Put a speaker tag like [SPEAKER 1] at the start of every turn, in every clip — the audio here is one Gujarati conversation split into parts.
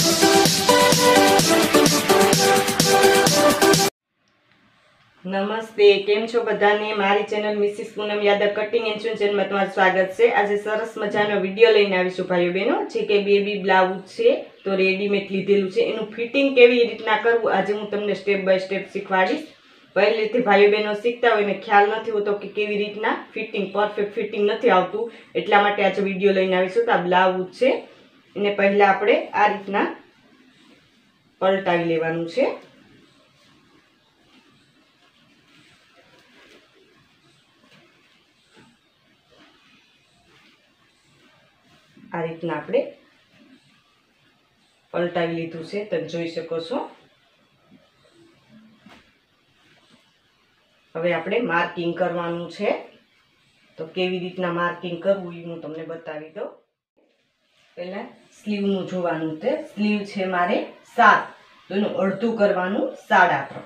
[SPEAKER 1] नमस्ते, केम छो बधाने। मारी channel Mrs Poonam Yadav cutting and channel में तमारुं स्वागत है। आज सरस मजानो विडियो लईने आवीशुं भाईओ बहनों। जे के बेबी ब्लाउज छे तो रेडीमेड लीधेलुं छे, एनुं फिटिंग केवी रीतना करवुं आज हूँ तमने स्टेप बाय स्टेप शीखवाडीश। पहेलेथी भाईओ बहनों शीखता होय ने ख्याल नथी होतो के केवी रीतना फिटिंग परफेक्ट फिटिंग नथी आवतुं, એટલા માટે आज विडियो लईने आवीशुं। तो आ ब्लाउज छे एने पहेला आपणे आ रीतना पलटावी लेवानुं छे। आ रीतना आपणे पलटावी लीधुं छे, તમે જોઈ શકો છો। હવે આપણે માર્કિંગ કરવાનું છે, તો કેવી રીતના માર્કિંગ કરવું એ હું તમને બતાવી દઉં। પહેલા સ્લીવનું જોવાનું છે। સ્લીવ છે મારે 7, તો એનું અડધું કરવાનું 3.5।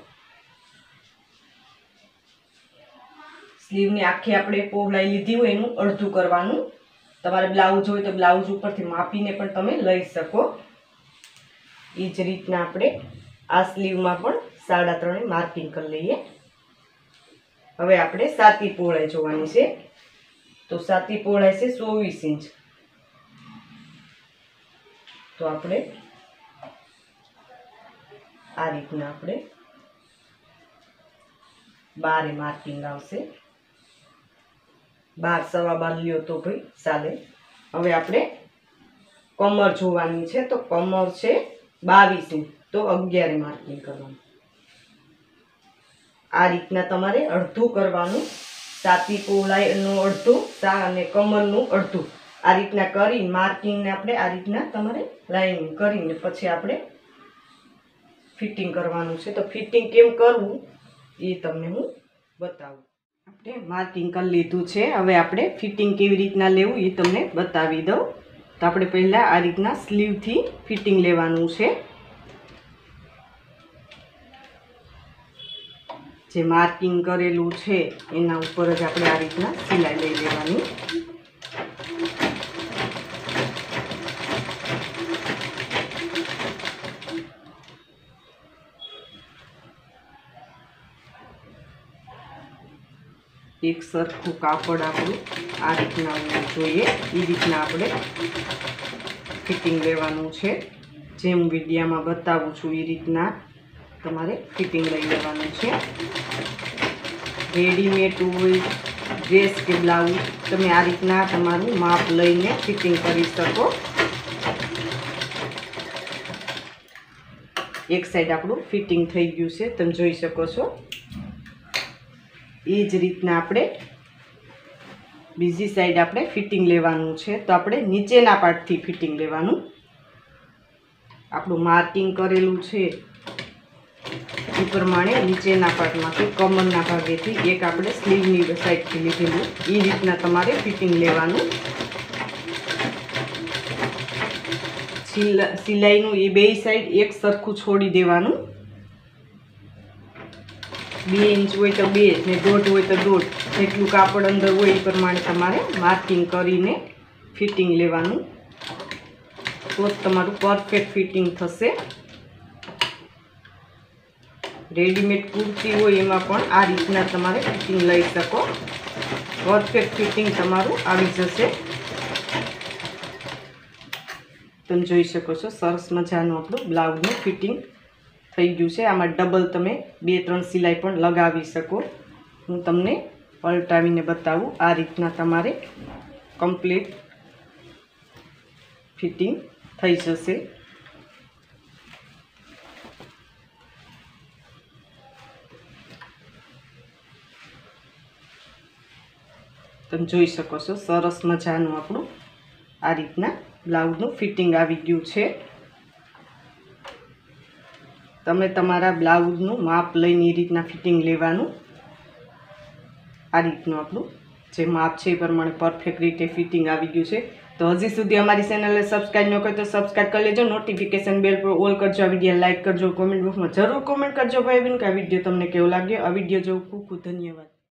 [SPEAKER 1] સ્લીવની આખી આપણે પહોળાઈ લીધી હોય એનું અડધું કરવાનું। તમારે બ્લાઉઝ હોય તો બ્લાઉઝ ઉપરથી માપીને પણ તમે લઈ શકો। એ જ રીતના આપણે આ સ્લીવમાં પણ 3.5 માર્કિંગ કરી લઈએ। હવે આપણે સાતી પહોળાઈ જોવાની છે, તો સાતી પહોળાઈ છે 24 ઇંચ। તો આપણે આ રીતના આપણે 12 માર્કિંગ આવશે। 12 સવા 12 લ્યો તો ભાઈ ચાલે। હવે આપણે કમર જોવાની છે, તો કમર છે 22 ઇંચ, તો 11 માર્કિંગ કરવાનું। આ રીતના તમારે અડધું કરવાનું, સાતી પહોળાઈનું અડધું અને કમરનું અડધું। આ રીતના કરી માર્કિંગને આપણે આ રીતના તમારે લાઈનિંગ કરીને પછી આપણે ફિટિંગ કરવાનું છે। તો ફિટિંગ કેમ કરવું એ તમને હું બતાવું। આપણે માર્કિંગ કરી લીધું છે, હવે આપણે ફિટિંગ કેવી રીતના લેવું એ તમને બતાવી દઉં। તો આપણે પહેલાં આ રીતના સ્લીવથી ફિટિંગ લેવાનું છે। જે માર્કિંગ કરેલું છે એના ઉપર જ આપણે આ રીતના સિલાઈ લઈ લેવાની। એક સરખું કાપડ આપણું આ રીતના હોવું જોઈએ, એ રીતના આપણે ફિટિંગ લેવાનું છે। જેમ વિડીયામાં બતાવું છું એ રીતના તમારે ફિટિંગ લઈ લેવાનું છે। રેડીમેડ હોય ડ્રેસ કે બ્લાઉઝ તમે આ રીતના તમારું માપ લઈને ફિટિંગ કરી શકો। એક સાઈડ આપણું ફિટિંગ થઈ ગયું છે, તમે જોઈ શકો છો। એ જ રીતના આપણે બીજી સાઈડ આપણે ફિટિંગ લેવાનું છે, તો આપણે નીચેના પાર્ટથી ફિટિંગ લેવાનું। આપણું માર્કિંગ કરેલું છે એ પ્રમાણે નીચેના પાર્ટમાંથી કમરના ભાગેથી એક આપણે સ્લીવની સાઈડથી લીધેલું એ રીતના તમારે ફિટિંગ લેવાનું। સિલાઈનું એ બે સાઈડ એક સરખું છોડી દેવાનું। 2 ઇંચ હોય તો 2 ને 1.5 હોય તો 1.5, જેટલું કાપડ અંદર હોય એ પ્રમાણે તમારે માર્કિંગ કરીને ફિટિંગ લેવાનું, તો જ તમારું પરફેક્ટ ફિટિંગ થશે। રેડીમેડ કુર્તી હોય એમાં પણ આ રીતના તમારે ફિટિંગ લઈ શકો, પરફેક્ટ ફિટિંગ તમારું આવી જશે। તમે જોઈ શકો છો સરસ મજાનું આપણું બ્લાઉઝનું ફિટિંગ થઈ ગયું છે। આમાં ડબલ તમે 2-3 સિલાઈ પણ લગાવી શકો। હું તમને પલટાવીને બતાવું। આ રીતના તમારે કમ્પ્લીટ ફિટિંગ થઈ જશે। તમે જોઈ શકો છો સરસ મજાનું આપણું આ રીતના બ્લાઉઝનું ફિટિંગ આવી ગયું છે। તમે તમારા બ્લાઉઝનું માપ લઈને એ રીતના ફિટિંગ લેવાનું। આ રીતનું આપણું જે માપ છે એ પ્રમાણે પરફેક્ટ રીતે ફિટિંગ આવી ગયું છે। તો હજી સુધી અમારી ચેનલને સબસ્ક્રાઈબ ન કરો તો સબસ્ક્રાઈબ કરી લેજો, નોટિફિકેશન બેલ પર ઓલ કરજો, આ વિડીયો લાઇક કરજો, કોમેન્ટ બોક્સમાં જરૂર કોમેન્ટ કરજો ભાઈ બહેન કે આ વિડીયો તમને કેવો લાગ્યો। આ વિડીયો જોવું ખૂબ ખૂબ ધન્યવાદ।